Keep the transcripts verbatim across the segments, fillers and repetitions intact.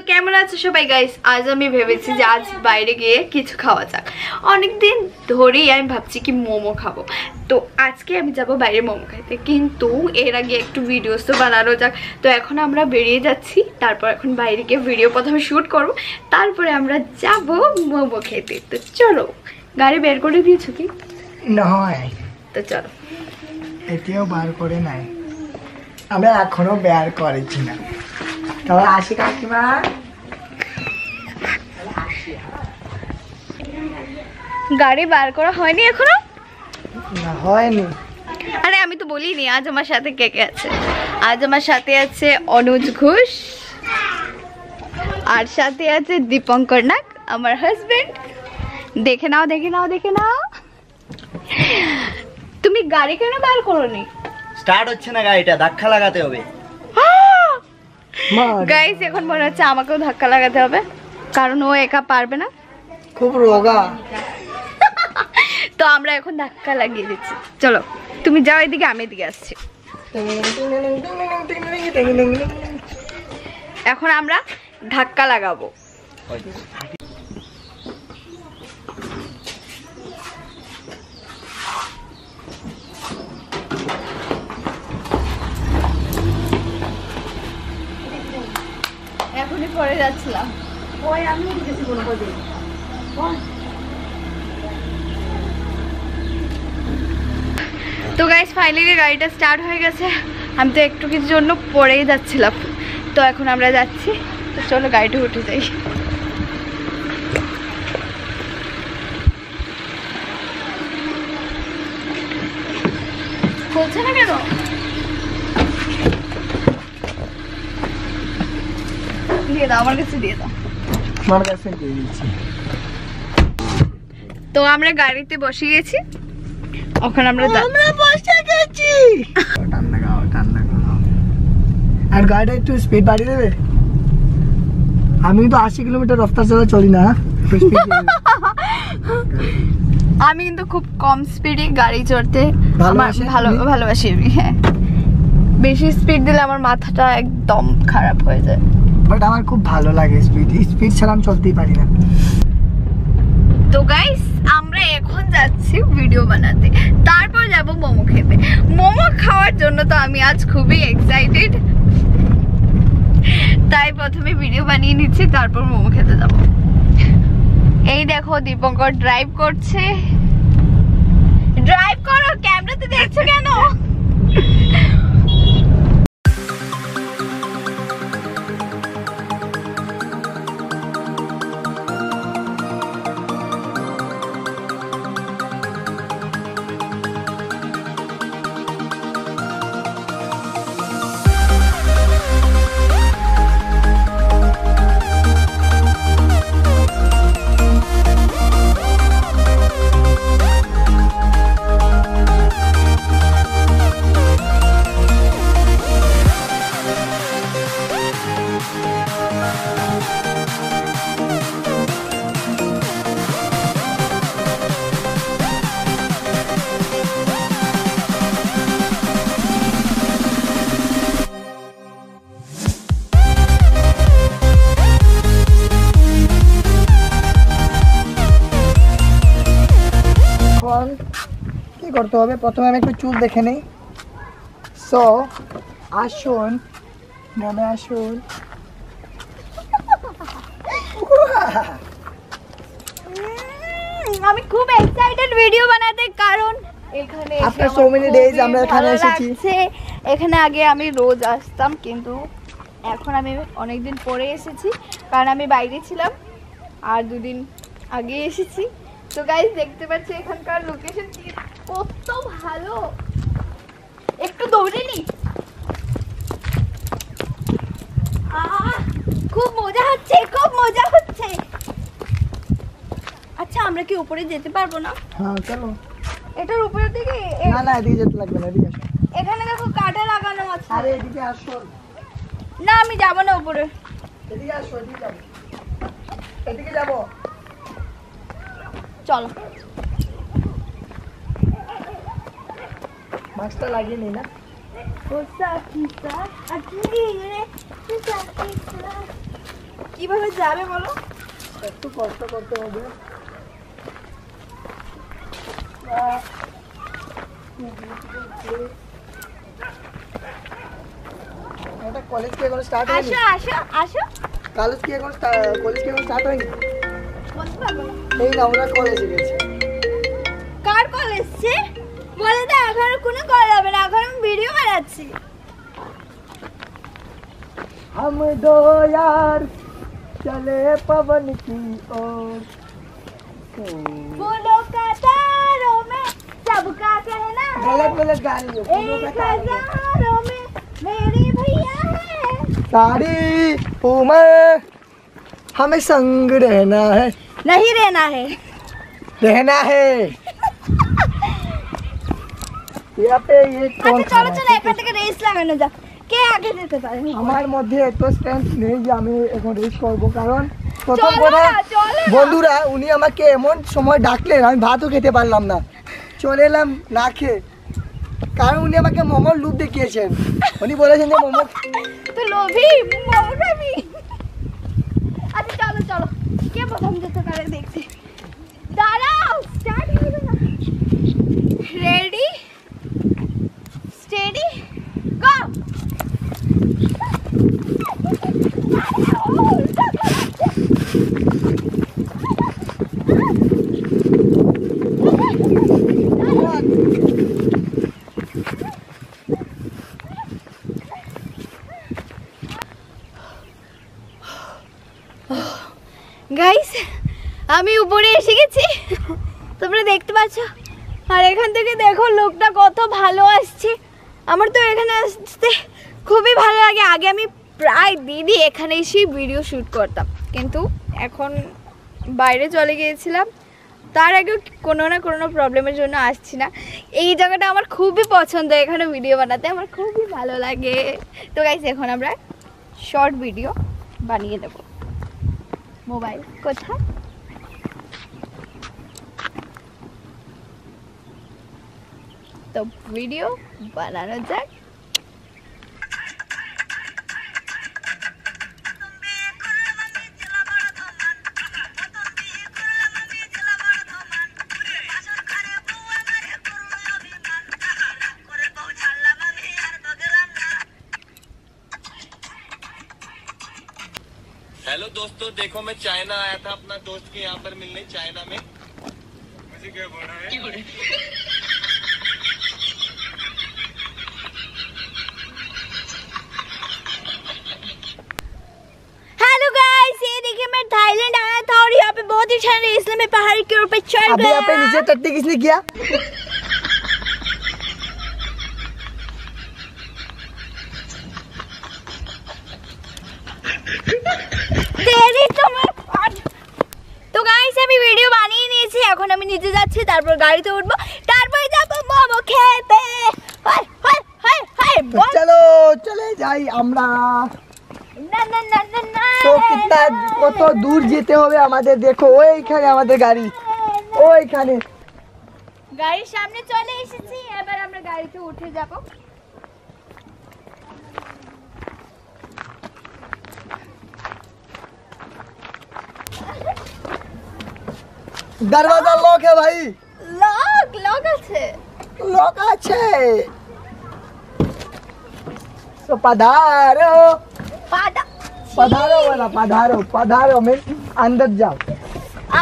কেমন আছো সবাই গাইস? আজ আমি ভেবেছি যে আজ বাইরে গিয়ে কিছু খাওয়া যাক। অনেকদিন ধরেই আমি ভাবছি কি মোমো খাবো, তো আজকে আমি যাব বাইরে মোমো খাইতে। কিন্তু এর আগে একটু ভিডিওস তো বানানো যাক, তো এখন আমরা বেরিয়ে যাচ্ছি। তারপর এখন বাইরে গিয়ে ভিডিও প্রথমে শ্যুট করব, তারপরে আমরা যাব মোমো খেতে। তো চলো, গাড়ি বের করে দিয়েছো কি? নয়, তো চলো। এটিও বার করে নাই, আমরা এখনো বের করেছি না। তাহলে আসি কাকিমা। গাড়ি বার করা হয়নি এখনো? না, হয়নি। আরে আমি তো বলিনি আজ আমার সাথে কে কে আছে। আজ আমার সাথে আছে অনুজ ঘোষ, আর সাথে আছে দীপঙ্কর নাগ, আমার হাজবেন্ড। দেখে নাও দেখে নাও দেখে নাও। তুমি গাড়ি কেন বার করোনি? স্টার্ট হচ্ছে না গাড়িটা, ধাক্কা লাগাতে হবে। গাইস এখন মনে হচ্ছে আমাকেও ধাক্কা লাগাতে হবে, কারণ ও একা পারবে না, খুব রোগা। তো আমরা এখন ধাক্কা লাগিয়ে দিচ্ছি। চলো তুমি যাও এদিকে, আমি এদিকে আসছি। এখন আমরা ধাক্কা লাগাবো। এখনই পরে যাচ্ছিলাম। ওই আমি গেছি কোন পদে। তো গাইস ফাইনালি গাড়িটা স্টার্ট হয়ে গেছে। আমি তো একটু কিছুর জন্য পরেই যাচ্ছিলাম, তো এখন আমরা যাচ্ছি। তো চলো গাড়িটা উঠে যাই। খুলছে না কেন? দিয়ে দাও, আমার কাছে দিয়ে দাও। আমার কাছে দিয়ে দিচ্ছি। তো আমরা গাড়িতে বসে গেছি, ওখানে আমরা আমরা বসে গেছি। ঠান্ডা খাও, ঠান্ডা খাও। আর গাড়িটা একটু স্পিড বাড়িয়ে দেবে। আমি তো আশি কিলোমিটার রাস্তা চালা চলি না। আমি কিন্তু খুব কম স্পিডে গাড়ি চড়তে আমার ভালোবাসেন ভালো আপনি? ভালোবাসি আমি। হ্যাঁ, বেশি স্পিড দিলে আমার মাথাটা একদম খারাপ হয়ে যায়। বাট আমার খুব ভালো লাগে স্পিড, স্পিড ছাড়া আমি চলতেই পারি না। তো গাইস আমরা এখন যাচ্ছি ভিডিও বানাতে, তারপর যাব মোমো খেতে। মোমো খাওয়ার জন্য তো আমি আজ খুবই এক্সাইটেড, তাই প্রথমে ভিডিও বানিয়ে নিচ্ছি, তারপর মোমো খেতে যাব। এই দেখো দীপঙ্কর ড্রাইভ করছে। ড্রাইভ করো, ক্যামেরাতে দেখছো কেন? কি করতে হবে? প্রথমে আমি একটু চুল দেখে নেই। সো আসুন, নামে আসুন। আমি খুব এক্সাইটেড ভিডিও বানাতে, কারণ এখানে After so many days আমরা এখানে এসেছি। এখানে আগে আমি রোজ আসতাম, কিন্তু এখন আমি অনেকদিন পরে এসেছি, কারণ আমি বাইরে ছিলাম আর দুদিন আগে এসেছি। তো গাইস দেখতে পাচ্ছি এখানকার লোকেশন কত ভালো। একটু দৌড়ে নি, খুব মজা হচ্ছে, খুব মজা হচ্ছে। আচ্ছা আমরা কি উপরে যেতে পারবো না? হ্যাঁ চলো। এটার উপরের দিকে? না না, এদিকে যেতে লাগবে না, এদিকে আসো। এখানে দেখো কাটা লাগানো আছে। আরে এদিকে আসো। না আমি যাবো না উপরে। এদিকে আসো, এদিকে যাবো, এদিকে যাবো। চলো। মাস্কটা লাগিয়ে নেই না। কিভাবে যাবে বলো? একটু কষ্ট করতে হবে। এটা কলেজ কি এখন স্টার্ট হয়নি? আসো আসো আসো। কলেজ কি এখন কলেজ কি এখন স্টার্ট হয়নি? বলতে পারবো না। এই না ওরা কলেজে গেছে। কার কল এসছে? বলে দে এখন কোনো কল হবে না, এখন আমি ভিডিও বানাচ্ছি। हम दो यार चले पवन की ओर, फूलों का तारों में सबका कहना है, गलत गलत गा रही हो। फूलों का एक तारों में हजारों में मेरी भैया है। सारी उम्र हमें संग रहना है, नहीं रहना है। रहना है। यहाँ पे ये कौन আচ্ছা চলো চলো এখান থেকে রেস লাগানো যাক, কে আগে যেতে পারে। আমার মধ্যে এত স্ট্রেংথ নেই যে আমি এখন রেস করব, কারণ প্রথম চলো কথা না, চলো না। বন্ধুরা উনি আমাকে এমন সময় ডাকলেন আমি ভাতও খেতে পারলাম না, চলে এলাম না খেয়ে, কারণ উনি আমাকে মোমোর লুপ দেখিয়েছেন। উনি বলেছেন যে মোমো তো লোভী মোমো খাবি। আচ্ছা চলো চলো, কে প্রথম যেতে পারে দেখছি। দাঁড়াও, স্টার্ট হবে না। Ready steady go. গাইস আমি উপরে এসে গেছি, তোমরা দেখতে পাচ্ছ, আর এখান থেকে দেখো লোকটা কত ভালো আসছে। আমার তো এখানে আসতে খুবই ভালো লাগে। আগে আমি প্রায় দিদি এখানে এসেই ভিডিও শ্যুট করতাম, কিন্তু এখন বাইরে চলে গিয়েছিলাম, তার আগে কোনো না কোনো প্রবলেমের জন্য আসছি না। এই জায়গাটা আমার খুবই পছন্দ, এখানে ভিডিও বানাতে আমার খুবই ভালো লাগে। তো গাইস এখন আমরা শর্ট ভিডিও বানিয়ে দেবো। মোবাইল কোথায়? তো ভিডিও বানানো যাক। हेलो दोस्तों, देखो मैं चाइना आया था अपना दोस्त के यहाँ पर मिलने चाइना में। मुझे क्या बोल रहा है? हेलो गाइस, ये देखिए मैं थाईलैंड आया था और यहाँ पे बहुत ही ठंड है, इसलिए मैं पहाड़ के ऊपर चढ़ अभी यहाँ पे गया। नीचे टट्टी किसने किया? তেরি তোমার ফাট। তো গাইস আমি ভিডিও বানিয়ে নিয়েছি, এখন আমি নিচে যাচ্ছি, তারপর গাড়িতে উঠবো, তারপর যাব মোমো খেতে। হাই হাই হাই হাই तो चलो चले যাই আমরা। না না না না না। তো কিतना কত দূর যেতে হবে আমাদের, দেখো ওইখানে আমাদের গাড়ি, ওইখানে। গাড়ির সামনে চলে এসেছি, এবার আমরা গাড়িতে উঠে যাব। दरवाजा लॉक है भाई, লক লক আছে। लॉक আছে। तो पधारो পাদা पधारो वाला पधारो पधारो में अंदर जाओ। আ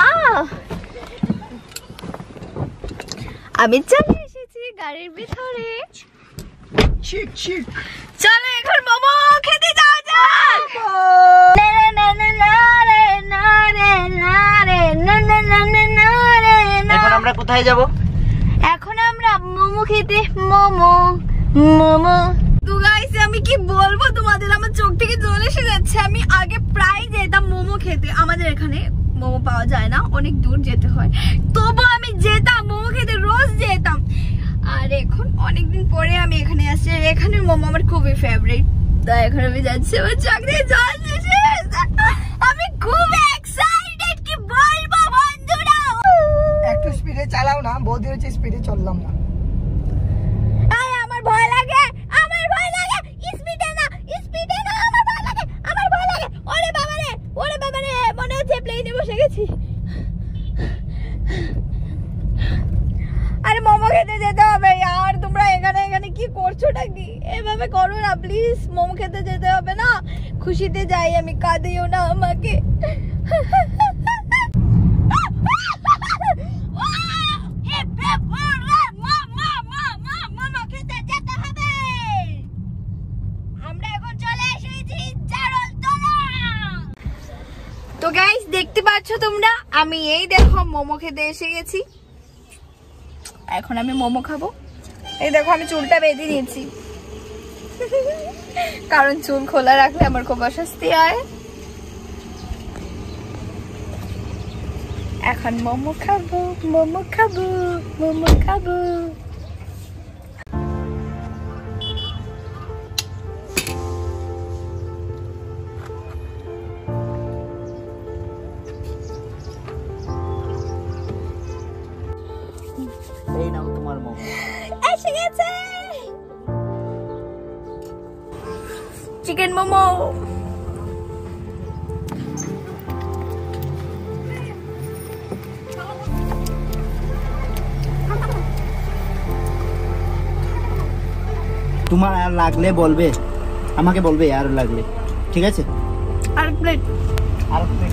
আমি চলে এসেছি গাড়ির ভিতরে। छिक छिक চলো এখন মোমো খেতে যাওয়া যাক। না না না রে না রে না রে না না না না না রে না। এখন আমরা কোথায় যাব? এখন আমরা মোমো খেতে, মোমো মোমো। তো গাইস আমি কি বলবো তোমাদের, আমার চোখ থেকে জল এসে যাচ্ছে। আমি আগে প্রায় যেতাম মোমো খেতে, আমাদের এখানে মোমো পাওয়া যায় না, অনেক দূর যেতে হয়, তবু আমি যেতাম মোমো খেতে, রোজ যেতাম। আর এখন অনেকদিন পরে আমি এখানে আসছি, আর এখানের মোমো আমার খুবই ফেভারিট, তাই এখন আমি যাচ্ছি। আমার চোখ থেকে জল এসে গেছে, আমি খুব এক্সাইটেড, কি বলবো বন্ধুরা। একটু স্পিডে চালাও না, বহুত দিন হচ্ছে স্পিডে চললাম না। আরে আমার ভয় লাগে, আমার ভয় লাগে, স্পিডে না স্পিডে না, আমার ভয় লাগে, আমার ভয় লাগে। ওরে বাবা রে, ওরে খুশিতে যাই আমি, কাঁদিও না আমাকে। তো গাইস দেখতে পাচ্ছ তোমরা, আমি এই দেখো মোমো খেতে এসে গেছি। এখন আমি মোমো খাবো। এই দেখো আমি চুলটা বেঁধে নিয়েছি, কারণ চুল খোলা রাখলে আমার খুব অস্বস্তি হয়। এখন মোমো খাবো, মোমো খাবো, মোমো খাবো। এই নাও তোমার মোমো। এসে গেছে চিকেন মোমো। তোমার আর লাগলে বলবে, আমাকে বলবে আর লাগলে, ঠিক আছে? আর প্লেট আর প্লেট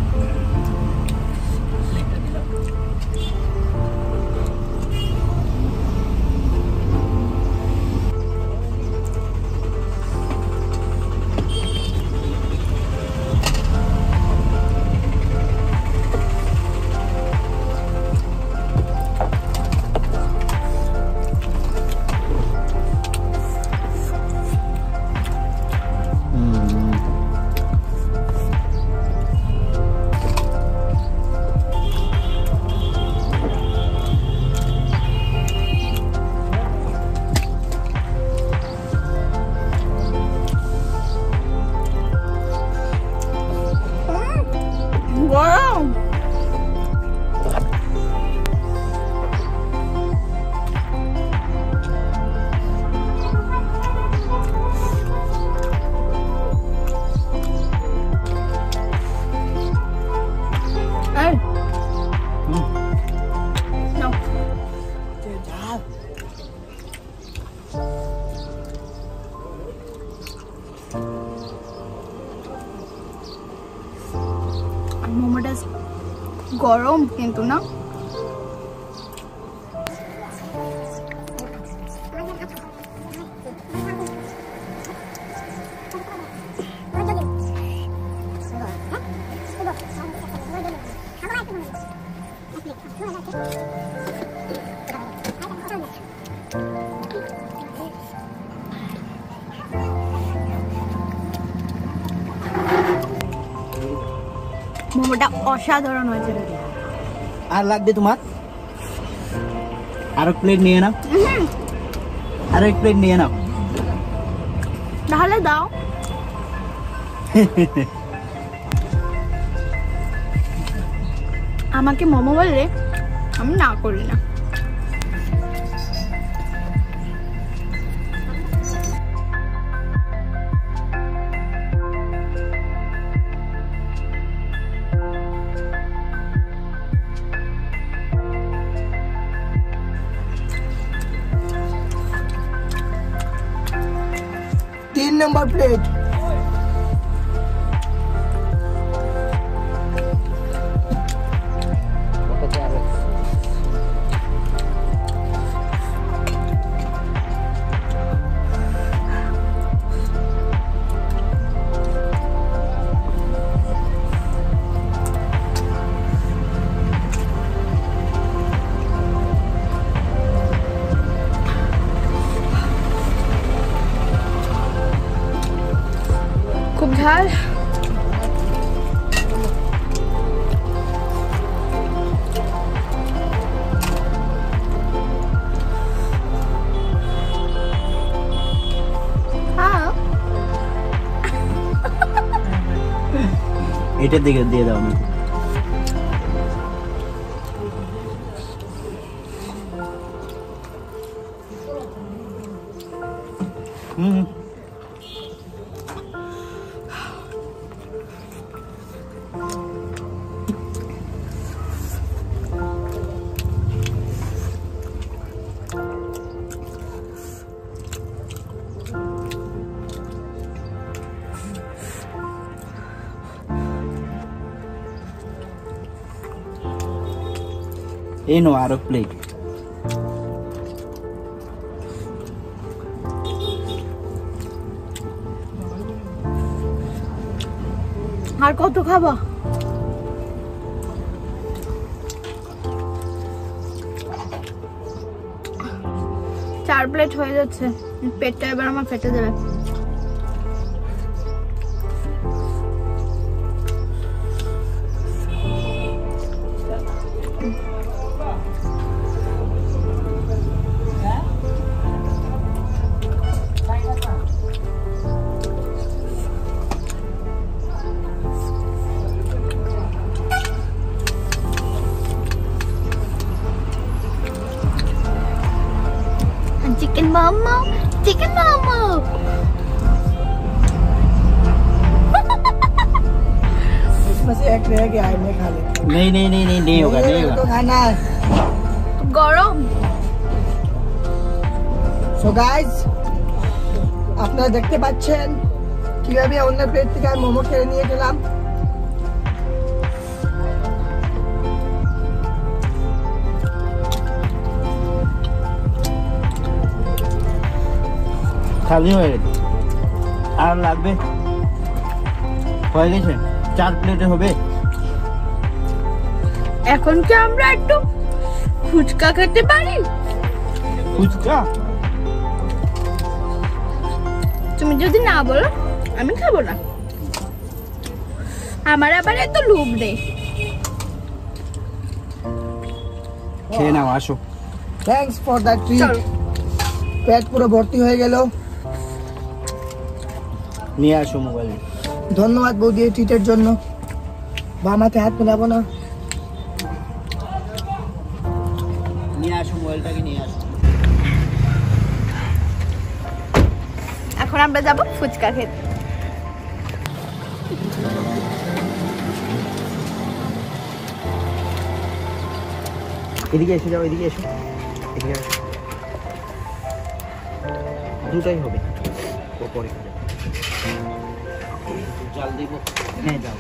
গরম। এই, নাও। মোমোটা গরম কিন্তু না। মোমোটা অসাধারণ হয়েছে। আর লাগবে তোমার? আর এক প্লেট নিয়ে নাও, আর এক প্লেট নিয়ে নাও। তাহলে দাও। আমাকে মোমো বললে আমি না করি না। तीन नंबर प्लेट। খুব ঝাল। এটার দিকে দিয়ে দাও আমাকে। হুম এই নো আরো প্লেট। আর কত খাবা? চার প্লেট হয়ে যাচ্ছে, পেটটা এবার আমার ফেটে যাবে। Chicken momo, chicken momo. इसमें से एक रह गया है, मैं खा लेता हूँ। नहीं नहीं नहीं नहीं नहीं होगा नहीं मेरे को होगा। खाना है। গরম। So guys, আপনারা দেখতে পাচ্ছেন কিভাবে অন্য প্লেট থেকে আমি মোমো খেয়ে নিয়ে গেলাম। খালি হয়ে গেছে, আর লাগবে? হয়ে গেছে, চার প্লেটে হবে। এখন কি আমরা একটু ফুচকা খেতে পারি? ফুচকা? তুমি যদি না বলো আমি খাবো না, আমার আবার এত লোভ নেই। খেয়ে নাও, আসো। Thanks for that treat. চলো পেট পুরো ভর্তি হয়ে গেল। নিয়ে আসো মোবাইল। ধন্যবাদ বৌদি এই ট্রিটের জন্য। বামাতে হাত মেলাবো না। নিয়ে আসো মোবাইলটাকে, নিয়ে আসো। এখন আমরা যাবো ফুচকা খেতে। এদিকে এসে যাও, এদিকে এসো, এদিকে আসো। দুটাই হবে, ও পরে চাল দিব। হ্যাঁ যাও।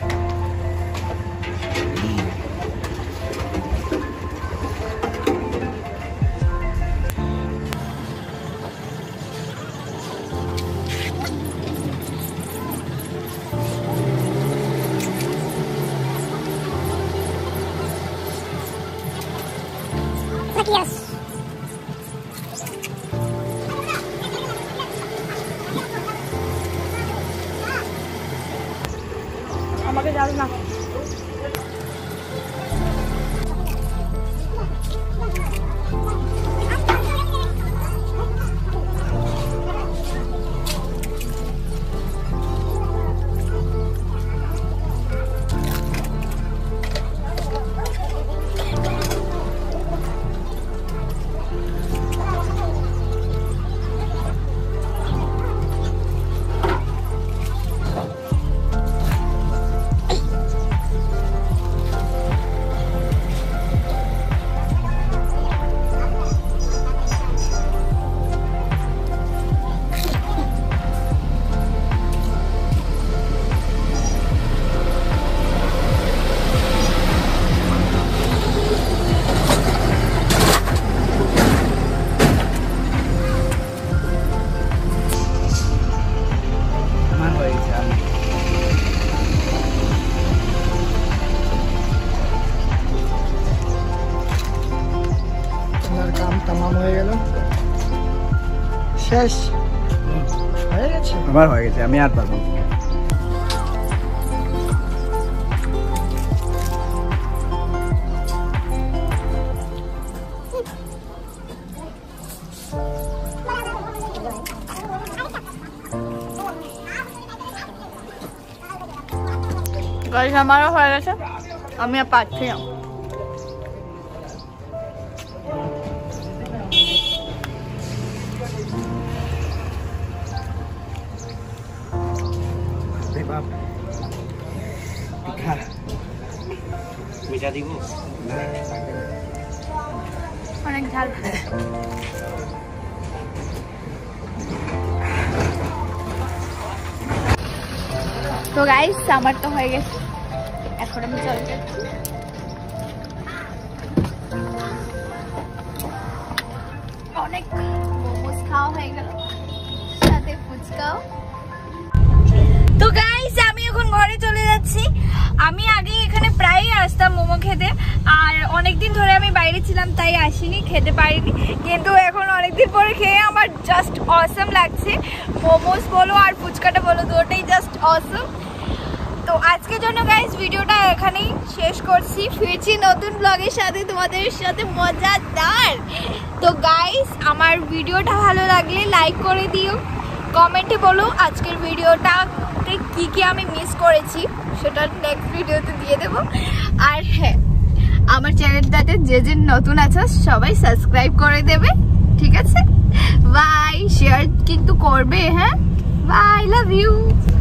আমাকে যাও না। শেষ হয়ে গেছে। আমার হয়ে গেছে, আমি আর পারবো। গাইস আমারও হয়ে গেছে, আমি আর পাচ্ছি না। মিঠা দিব? অনেক ঝাল। তো গাইস আমার তো হয়ে গেছে, এখন আমি চলে যাচ্ছি। অনেক মোমোস খাওয়া হয়ে গেল, সাথে ফুচকাও। তো গাইস আমি এখন ঘরে চলে যাচ্ছি। আমি আগে এখানে প্রায়ই আসতাম মোমো খেতে, আর অনেকদিন ধরে আমি বাইরে ছিলাম তাই আসিনি, খেতে পারিনি, কিন্তু এখন অনেকদিন পরে খেয়ে আমার জাস্ট অসম লাগছে। মোমোস বলো আর ফুচকাটা বলো, দুটোই জাস্ট অসম। তো আজকের জন্য গাইস ভিডিওটা এখানেই শেষ করছি, ফিরছি নতুন ব্লগের সাথে তোমাদের সাথে মজাদার। তো গাইস আমার ভিডিওটা ভালো লাগলে লাইক করে দিও, কমেন্টে বলো আজকের ভিডিওটাতে কি কি আমি মিস করেছি, সেটা নেক্সট ভিডিওতে দিয়ে দেবো। আর হ্যাঁ, আমার চ্যানেলটাতে যে যে নতুন আছে সবাই সাবস্ক্রাইব করে দেবে, ঠিক আছে? বাই, শেয়ার কিন্তু করবে, হ্যাঁ? Bye, love you.